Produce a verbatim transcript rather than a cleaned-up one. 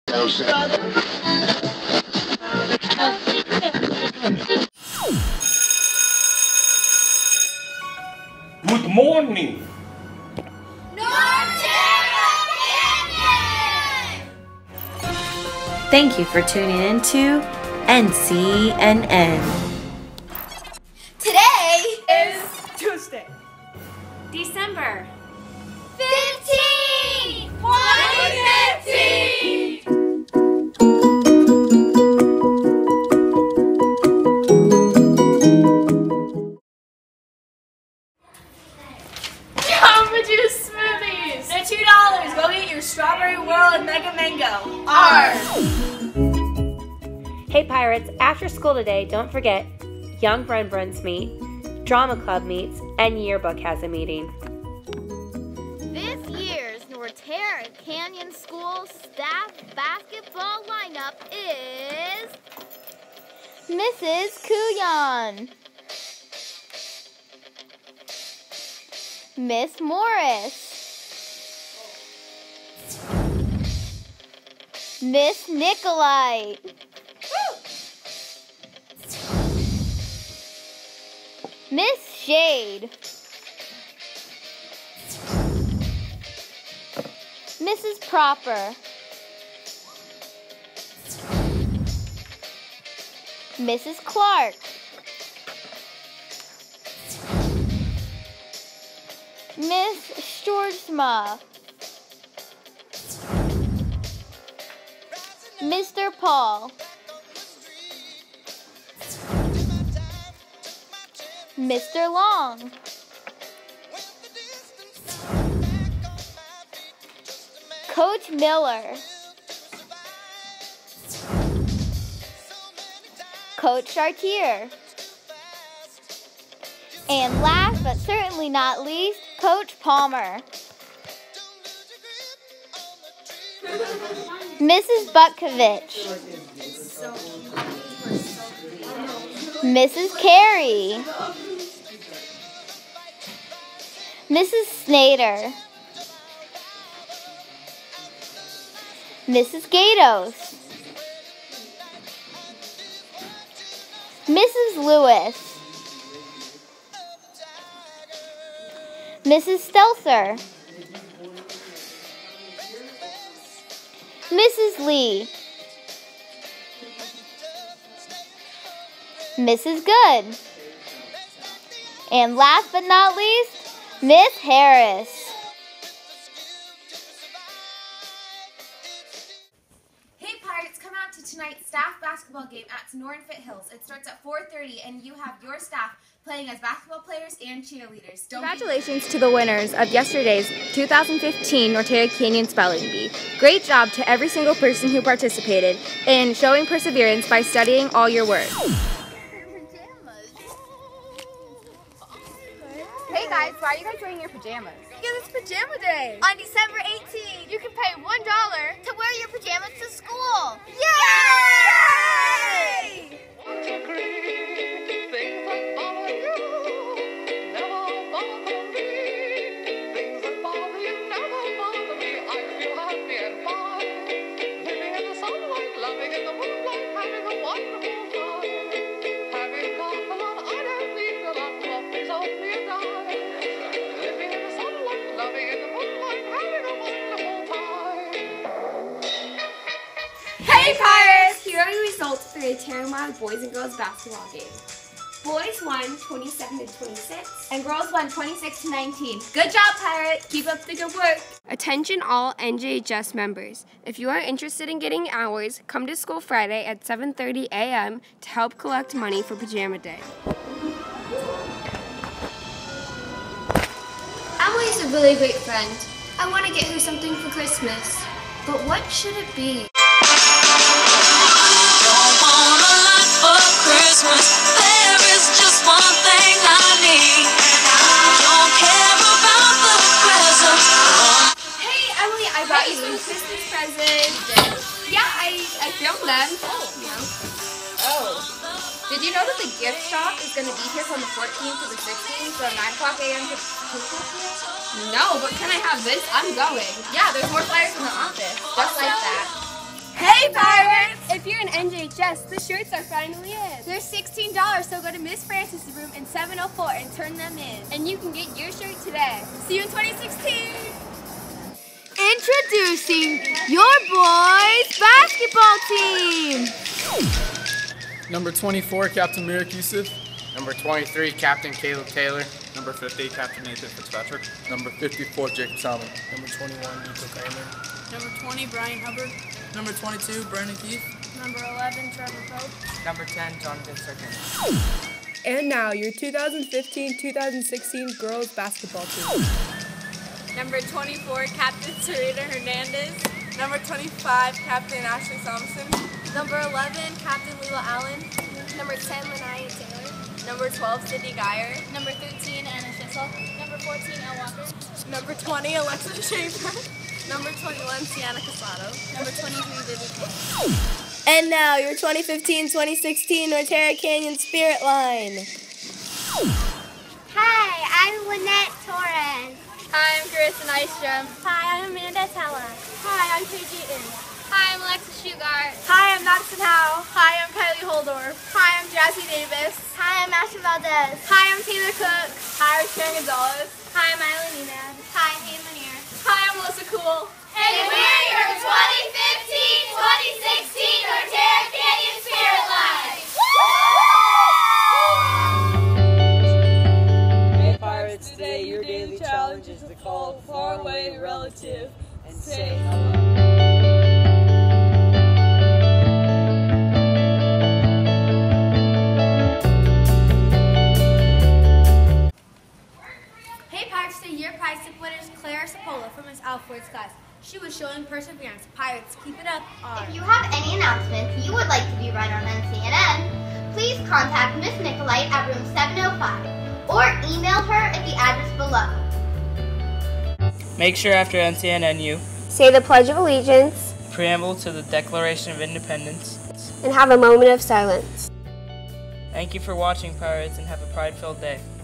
Good morning. Thank you for tuning in to N C N N. Today is Tuesday, December fifteenth, twenty fifteen. Jamba Juice smoothies. They're two dollars. Go get your Strawberry Whirl and Mega Mango. Ours. Hey Pirates, after school today, don't forget Young Brun Bruns meet, Drama Club meets, and Yearbook has a meeting. This year's Norterra Canyon School staff basketball lineup is Missus Kuyan, Miss Morris, Miss Nicolite, Miss Shade, Missus Proper, Missus Clark, Miss Storsma, Mister Paul, Mister Long, Coach Miller, Coach Chartier, and last but certainly not least, Coach Palmer. Missus Butkovich, Missus Carey, Missus Snader, Missus Gatos, Missus Lewis, Missus Stelzer, Missus Lee, Missus Good, and last but not least, Miss Harris. Hey Pirates, come out to tonight's staff basketball game at Nornfit Hills. It starts at four thirty and you have your staff playing as basketball players and cheerleaders. Don't Congratulations to the winners of yesterday's two thousand fifteen Norterra Canyon Spelling Bee. Great job to every single person who participated in showing perseverance by studying all your words. Hey guys, why are you guys wearing your pajamas? Because it's pajama day. On December eighteenth, you can pay one dollar to wear your pajamas to school. Yay! Hey Pirates! Here are the results for the Terramana boys and girls basketball game. Boys won twenty-seven to twenty-six and girls won twenty-six to nineteen. Good job, Pirate! Keep up the good work! Attention all N J H S members. If you are interested in getting hours, come to school Friday at seven thirty a m to help collect money for Pajama Day. Emily's a really great friend. I want to get her something for Christmas. But what should it be? Don't want a lot for Christmas. There is just one thing I need. Don't care about the presents. Hey Emily, I brought you some Christmas presents. Yeah, I, I filmed them. Oh, you know. Oh. Did you know that the gift shop is going to be here from the fourteenth to the sixteenth from nine o'clock a m to two o'clock p m? No, but can I have this? I'm going. Yeah, there's more flyers in the office. Just like that. Hey, Pirates! If you're in N J H S, the shirts are finally in. They're sixteen dollars, so go to Miss Francis' room in seven oh four and turn them in. And you can get your shirt today. See you in twenty sixteen! Introducing your boys basketball team. Number twenty-four, Captain Mirik Yusuf. Number twenty-three, Captain Caleb Taylor. Number fifty, Captain Nathan Fitzpatrick. Number fifty-four, Jacob Salmon. Number twenty-one, Nico Kramer. Number twenty, Brian Hubbard. Number twenty-two, Brandon Keith. Number eleven, Trevor Pope. Number ten, Jonathan Sirkin. And now, your two thousand fifteen two thousand sixteen girls basketball team. Number twenty-four, Captain Sarita Hernandez. Number twenty-five, Captain Ashley Thompson. Number eleven, Captain Lila Allen. Number ten, Lanaya Taylor. Number twelve, Sydney Geyer. Number thirteen, Anna Schissel. Number fourteen, Elle Walker. Number twenty, Alexa Schaefer. Number twenty-one, Sienna Casado. Number twenty-three, Vivi Kane. And now, your twenty fifteen twenty sixteen Norterra Canyon Spirit Line. Hi, I'm Lynette Torres. Hi, I'm Carissa Nystrom. Hi, I'm Amanda Tella. Hi, I'm Paige Eaton. Hi, I'm Alexis Shugart. Hi, I'm Madison Howe. Hi, I'm Kylie Holdorf. Hi, I'm Jazzy Davis. Hi, I'm Ashley Valdez. Hi, I'm Taylor Cook. Hi, I'm Sharon Gonzalez. Hi, I'm Eileen Enad. Hi, I'm Hayden Lanier. Hi, I'm Melissa Cool. And we're your twenty fifteen twenty sixteen Norterra Canyon Spirit Line. Hey Pirates, today your daily challenge is to call a faraway relative and say hello. Your prize winner is Clara Sapola from Miss Alford's class. She was showing perseverance. Pirates, keep it up. R. If you have any announcements you would like to be read on N C N N, please contact Miss Nicolite at room seven oh five or email her at the address below. Make sure after N C N N you say the Pledge of Allegiance, preamble to the Declaration of Independence, and have a moment of silence. Thank you for watching, Pirates, and have a pride-filled day.